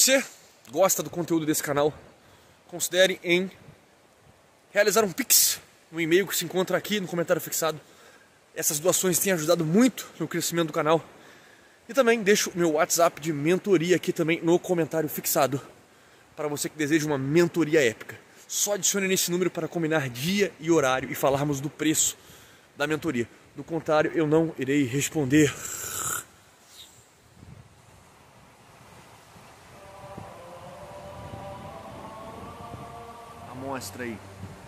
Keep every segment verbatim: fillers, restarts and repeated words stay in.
você gosta do conteúdo desse canal, considere em realizar um Pix no e-mail que se encontra aqui no comentário fixado. Essas doações têm ajudado muito no crescimento do canal. E também deixo o meu WhatsApp de mentoria aqui também no comentário fixado, para você que deseja uma mentoria épica. Só adicione nesse número para combinar dia e horário e falarmos do preço da mentoria. Do contrário, eu não irei responder. Amostra aí.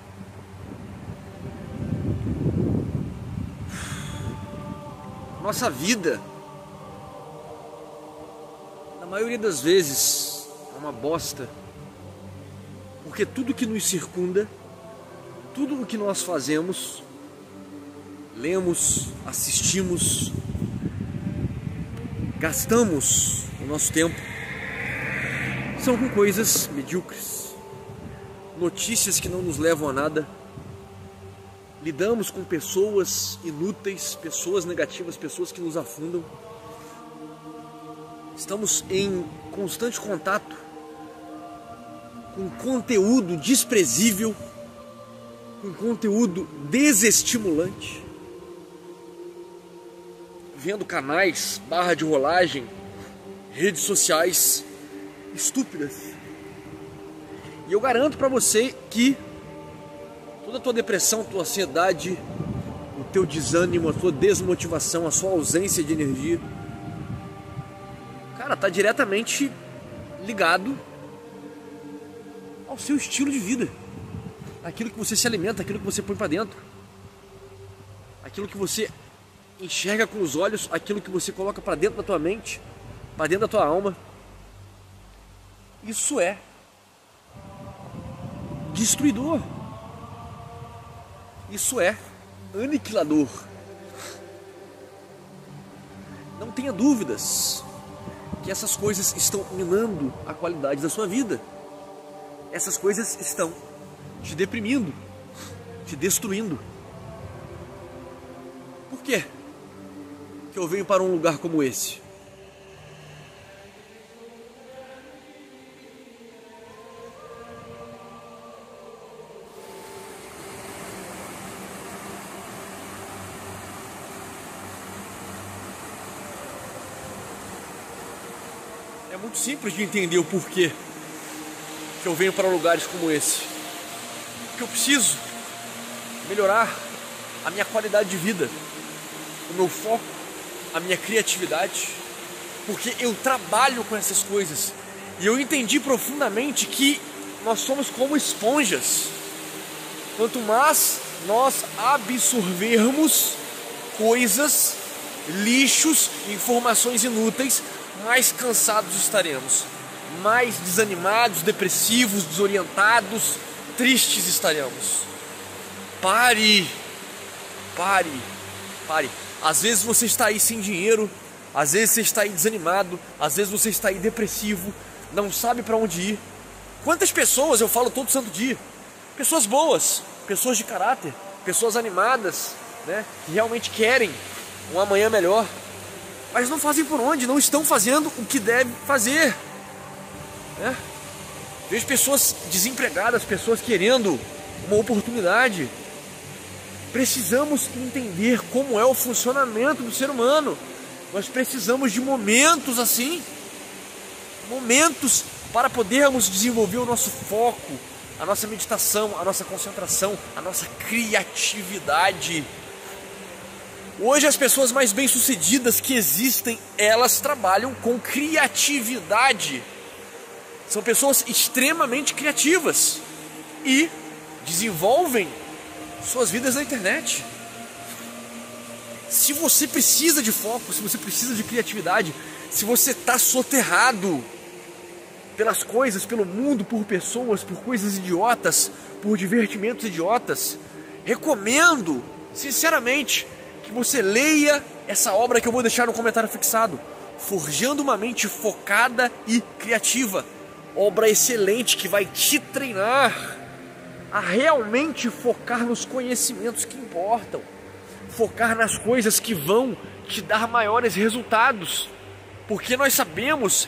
Nossa vida, na maioria das vezes, é uma bosta. Porque tudo que nos circunda, tudo o que nós fazemos, lemos, assistimos, gastamos o nosso tempo, são com coisas medíocres, notícias que não nos levam a nada. Lidamos com pessoas inúteis, pessoas negativas, pessoas que nos afundam. Estamos em constante contato com conteúdo desprezível, com conteúdo desestimulante, vendo canais, barra de rolagem, redes sociais estúpidas. E eu garanto pra você que toda a tua depressão, a tua ansiedade, o teu desânimo, a tua desmotivação, a sua ausência de energia, cara, tá diretamente ligado ao seu estilo de vida, aquilo que você se alimenta, aquilo que você põe pra dentro, aquilo que você enxerga com os olhos, aquilo que você coloca pra dentro da tua mente, pra dentro da tua alma. Isso é destruidor. Isso é aniquilador. Não tenha dúvidas que essas coisas estão minando a qualidade da sua vida. Essas coisas estão te deprimindo, te destruindo. Por quê que eu venho para um lugar como esse? É muito simples de entender o porquê que eu venho para lugares como esse. Porque eu preciso melhorar a minha qualidade de vida, o meu foco, a minha criatividade, porque eu trabalho com essas coisas e eu entendi profundamente que nós somos como esponjas. Quanto mais nós absorvermos coisas, lixos, informações inúteis, mais cansados estaremos, mais desanimados, depressivos, desorientados, tristes estaremos. Pare, pare, pare. Às vezes você está aí sem dinheiro, às vezes você está aí desanimado, às vezes você está aí depressivo, não sabe para onde ir. Quantas pessoas eu falo todo santo dia? Pessoas boas, pessoas de caráter, pessoas animadas, né, que realmente querem um amanhã melhor, mas não fazem por onde, não estão fazendo o que devem fazer, né? Vejo pessoas desempregadas, pessoas querendo uma oportunidade. Precisamos entender como é o funcionamento do ser humano. Nós precisamos de momentos assim, momentos para podermos desenvolver o nosso foco, a nossa meditação, a nossa concentração, a nossa criatividade. Hoje as pessoas mais bem-sucedidas que existem, elas trabalham com criatividade. São pessoas extremamente criativas e desenvolvem suas vidas na internet. Se você precisa de foco, se você precisa de criatividade, se você está soterrado pelas coisas, pelo mundo, por pessoas, por coisas idiotas, por divertimentos idiotas, recomendo, sinceramente, que você leia essa obra que eu vou deixar no comentário fixado, Forjando uma Mente Focada e Criativa. Obra excelente que vai te treinar a realmente focar nos conhecimentos que importam, focar nas coisas que vão te dar maiores resultados, porque nós sabemos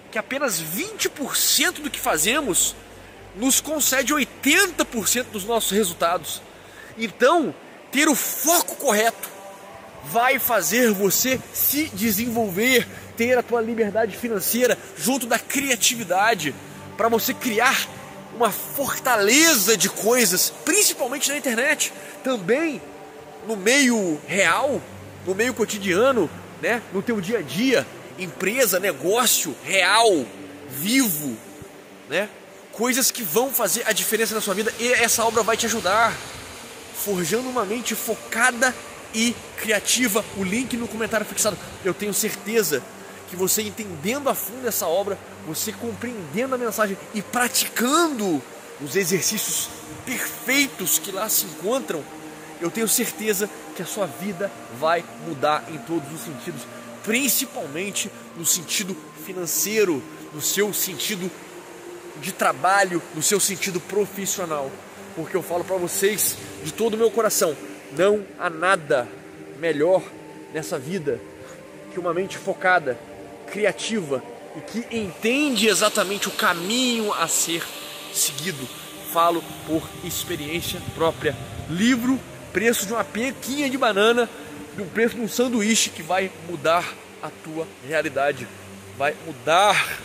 que apenas vinte por cento do que fazemos nos concede oitenta por cento dos nossos resultados. Então, ter o foco correto vai fazer você se desenvolver, ter a tua liberdade financeira junto da criatividade, para você criar uma fortaleza de coisas, principalmente na internet, também no meio real, no meio cotidiano, né? No teu dia a dia, empresa, negócio real, vivo, né? Coisas que vão fazer a diferença na sua vida, e essa obra vai te ajudar, forjando uma mente focada e criativa. O link no comentário fixado. Eu tenho certeza que você entendendo a fundo essa obra, você compreendendo a mensagem e praticando os exercícios perfeitos que lá se encontram, eu tenho certeza que a sua vida vai mudar em todos os sentidos, principalmente no sentido financeiro, no seu sentido de trabalho, no seu sentido profissional. Porque eu falo para vocês de todo o meu coração, não há nada melhor nessa vida que uma mente focada, criativa e que entende exatamente o caminho a ser seguido. Falo por experiência própria. Livro, preço de uma pequinha de banana, do preço de um sanduíche, que vai mudar a tua realidade, vai mudar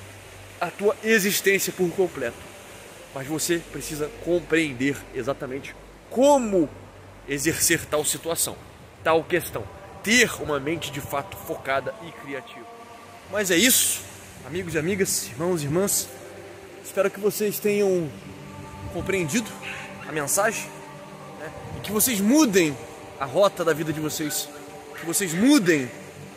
a tua existência por completo. Mas você precisa compreender exatamente como exercer tal situação, tal questão, ter uma mente de fato focada e criativa. Mas é isso, amigos e amigas, irmãos e irmãs. Espero que vocês tenham compreendido a mensagem, né? E que vocês mudem a rota da vida de vocês, que vocês mudem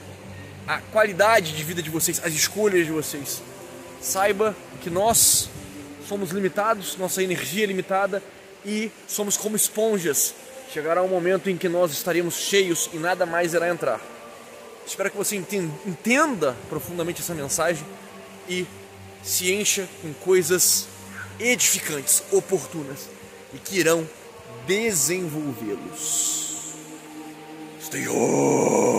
a qualidade de vida de vocês, as escolhas de vocês. Saiba que nós somos limitados, nossa energia é limitada e somos como esponjas. Chegará um momento em que nós estaremos cheios e nada mais irá entrar. Espero que você entenda profundamente essa mensagem e se encha com coisas edificantes, oportunas e que irão desenvolvê-los. Stay on!